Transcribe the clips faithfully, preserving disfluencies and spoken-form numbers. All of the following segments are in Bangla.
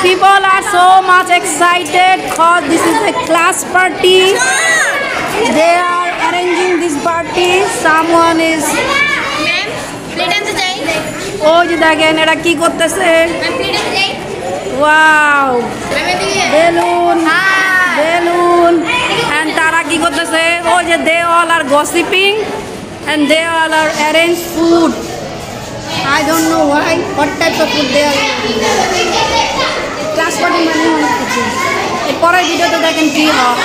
People are so much excited because this is a class party. They are arranging this party. Someone is. Ma'am, plate and the Oh, you again. Era ki korteche? Wow. Balloon. Balloon. And tara ki korteche? Oh, they all are gossiping and they all are arrange food. I don't know why. What type of food they are eating. Class party মানে অনেক কিছু। এর পরের ভিডিওতে দেখেন কি হয়।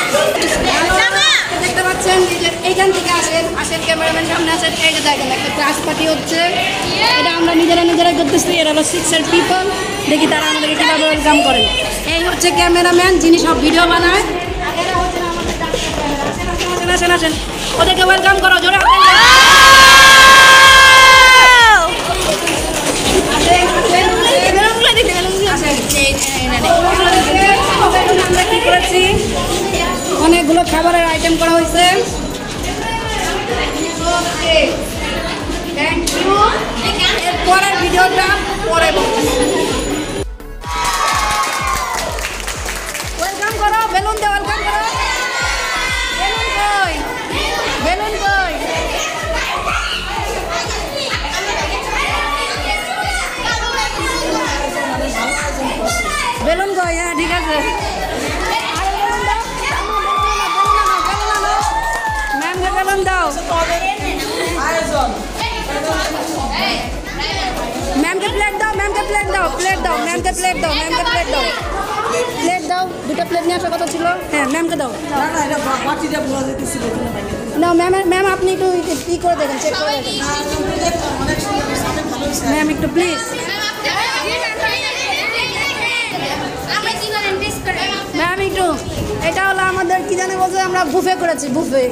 দেখতে পাচ্ছেন যে এইখান থেকে আসেন আসেন ক্যামেরাম্যান সামনে আসেন এই যে দেখেন একটা ক্লাস পার্টি হচ্ছে এটা আমরা নিজেরা নিজেরা করতেছি এরা হলো সিক্সের পিপল দেখি তারা আমাদেরকে কীভাবে ওয়েলকাম করেন এই হচ্ছে ক্যামেরাম্যান যিনি সব ভিডিও বানায় এরা হচ্ছেন আমাদের আসেন আসেন আসেন ওদেরকে ওয়েলকাম করো জোরে আমরা কি করেছি অনেকগুলো খাবারের আইটেম করা হয়েছে থ্যাংক ইউ এর পরের ভিডিওটা পরে ওয়েলকাম করো বেলুন দিয়ে ওয়েলকাম করো বেলুন কই বেলুন কই বেলুন কই হ্যাঁ ঠিক আছে ম্যামকে বেলুন দাও ম্যামকে প্লেট দাও ম্যামকে প্লেট দাও প্লেট দাও ম্যামকে প্লেট দাও ম্যামকে প্লেট দাও প্লেট দাও দুটো প্লেট নিয়ে আসার কথা ছিল হ্যাঁ ম্যামকে দাও না ম্যাম ম্যাম আপনি একটু ই করে দেখেন চেক করে দেখেন ম্যাম একটু প্লিজ ম্যাম একটু এটা হলো আমাদের কি জানে বলছে আমরা বুফে করেছি বুফে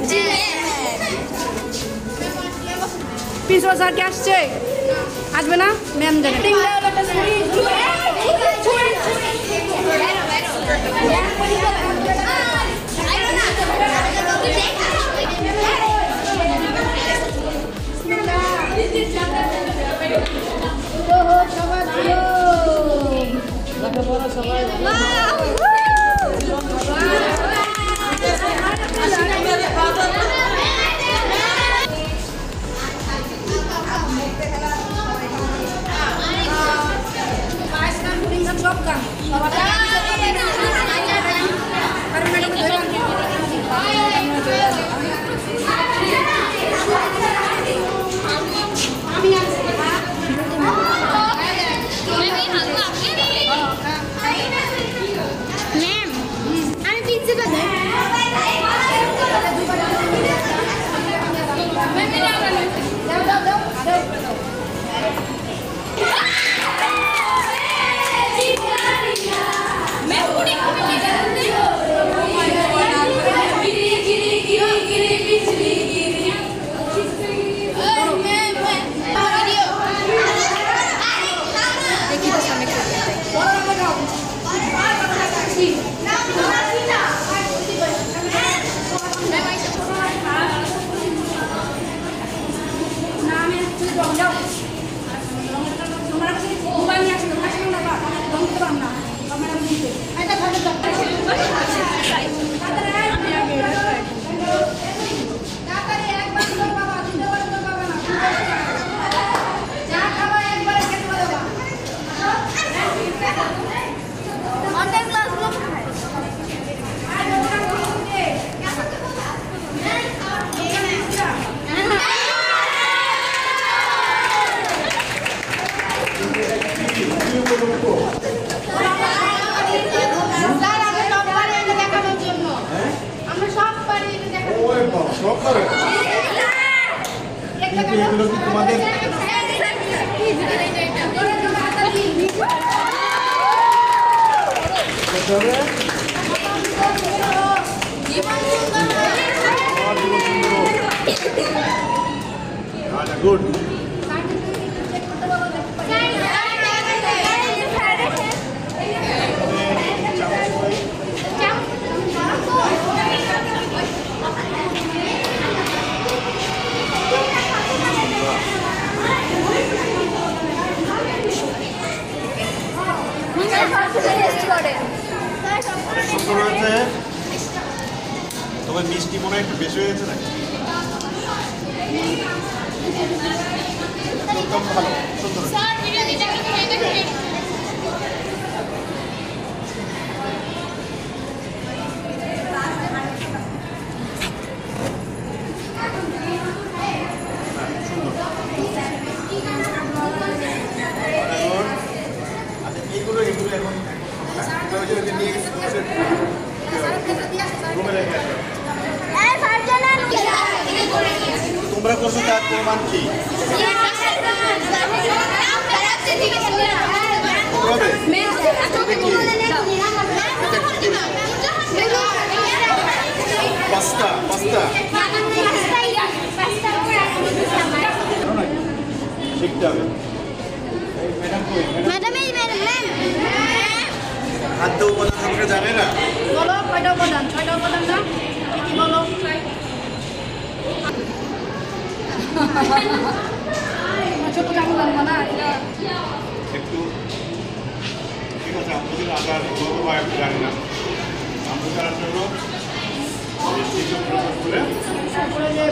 প্রিন্সিপাল স্যার কে আসছে আসবে না ম্যাম জানে Good. অনেক সুন্দর হয়েছে, তবে মিষ্টি মনে হয় একটু বেশি হয়েছে নাকি? একদম ভালো, সুন্দর হয়েছে। আচ্ছা, এইগুলো এগুলো এখন নিয়ে গেছে রুমে রেখে আসো। তোমরা করছো তার প্রমাণ কি? পাস্তা পাস্তা শিখতে হবে। ম্যাডাম এই ম্যাডাম খাদ্য উপাদান সম্পর্কে জানে না। বলো কয়টা উপাদান? ছয়টা উপাদান না? কি বলো? ছোট চামচ আনবো না এটা। একটু ঠিক আছে, আমাদের আদার গত হয় আমি জানি না। আমাদের তার জন্য করে তারপরে যে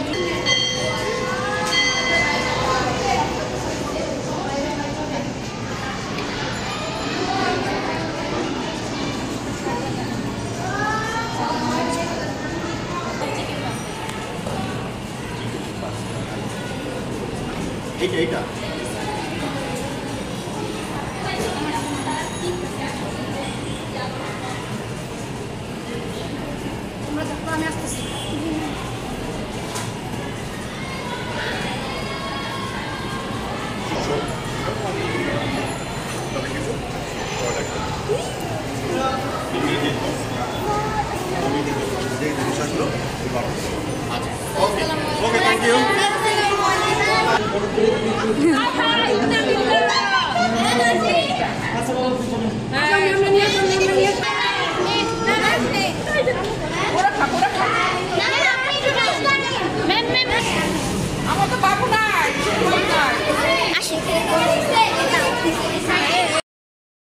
এইটা এইটা তোমরা দেখো আমি আসতেছি। Okay, thank you.